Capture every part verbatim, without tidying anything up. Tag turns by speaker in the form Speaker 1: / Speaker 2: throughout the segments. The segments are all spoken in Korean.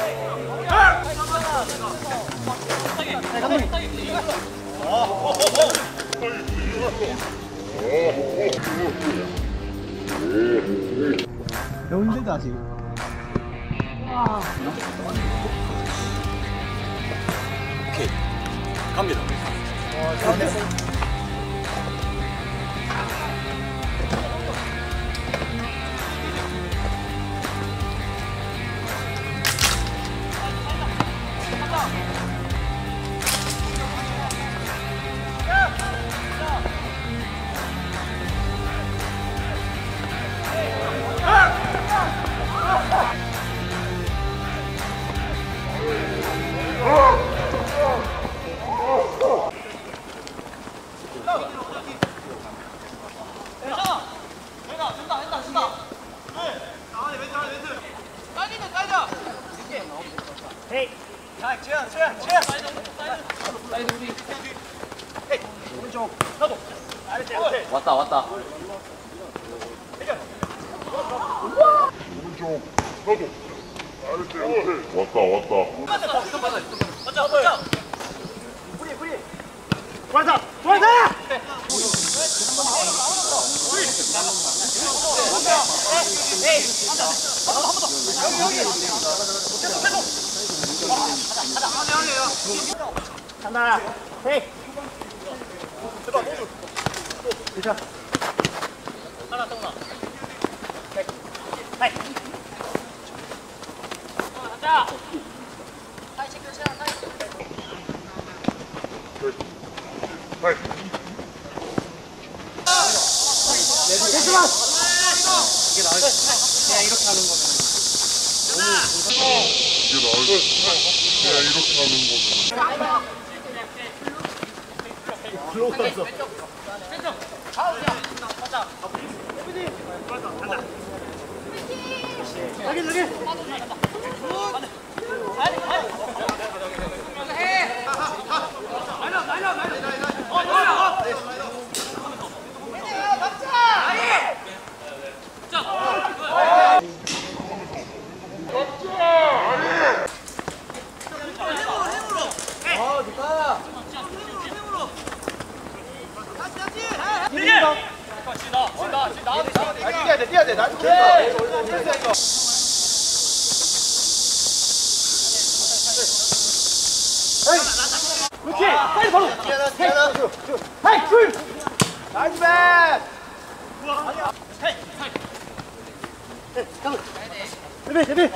Speaker 1: 너무 힘들다 아직.
Speaker 2: 오케이 갑니다.
Speaker 1: 어, 잘했어. 헤이! 자, 지현, 지현, 지현! 사이드 우리. 헤이! 오른쪽. 나도.
Speaker 2: 왔다 왔다.
Speaker 3: 오른쪽 나도 아래쪽 왔다 왔다
Speaker 1: 맞아, 맞아. 맞아, 맞아. 프리, 프리. 좋아서, 좋아서! 에이, 한 번 더. 여기, 여기. 계속, 계속. 가자, 가자. 하나, 헤이. 대박, 호주. 자. 하나, 동나. 헤이. 가자. 하이, 체크, 체크, 하이.
Speaker 3: 하이
Speaker 1: 됐지마. 이게 나을 그냥 이렇게 하는 거는.
Speaker 3: 이게 나을 그냥 이렇게 하는 거는
Speaker 1: 글로 갔어. 여기 여기. 뛰어야 돼, 뛰어야 돼. 나 그렇지. 빨리 바로. 헤이, 줄. 나이스 백. 아니야. 헤이, 헤이. 헤이, 가만. 대비, 대비.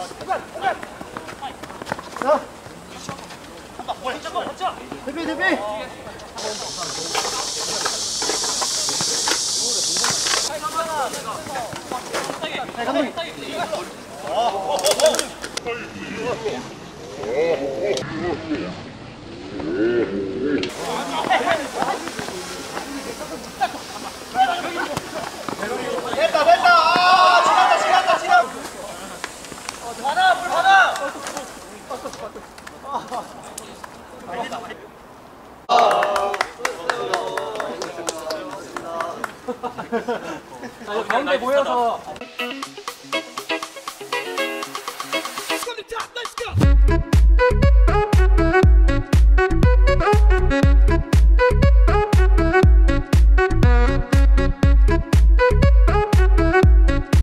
Speaker 1: 자. 대비, 대비. 감독님. 됐다, 됐다. 아, 지났다, 지났다, 지났다. 받아, 물 받아. 가운데 모여서.